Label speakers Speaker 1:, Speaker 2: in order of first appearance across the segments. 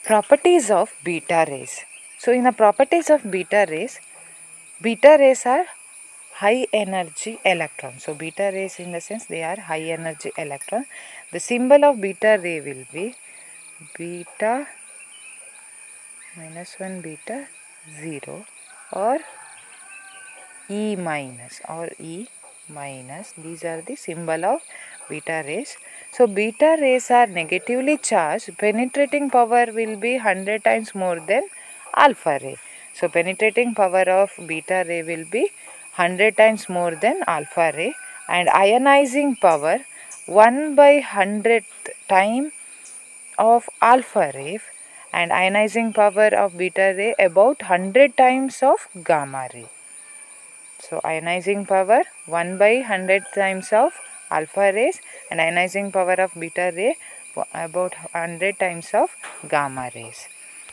Speaker 1: Properties of beta rays. So in the properties of beta rays are high energy electrons. So beta rays, in the sense they are high energy electron. The symbol of beta ray will be beta -1 beta 0 or E minus These are the symbol of beta rays. So beta rays are negatively charged. Penetrating power will be 100 times more than alpha ray. So penetrating power of beta ray will be 100 times more than alpha ray, and ionizing power 1 by 100th time of alpha ray, and ionizing power of beta ray about 100 times of gamma ray. So ionizing power 1 by 100 times of alpha rays, and ionizing power of beta ray about 100 times of gamma rays.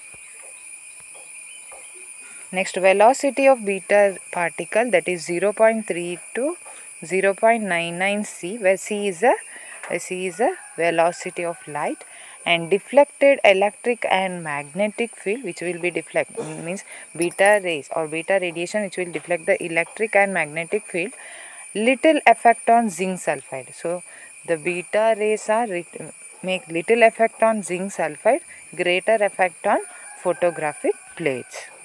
Speaker 1: Next, velocity of beta particle, that is 0.3 to 0.99 c, where c is a velocity of light, and deflected electric and magnetic field, which will be means beta rays or beta radiation, which will deflect the electric and magnetic field. Little effect on zinc sulfide. So the beta rays make little effect on zinc sulfide, greater effect on photographic plates.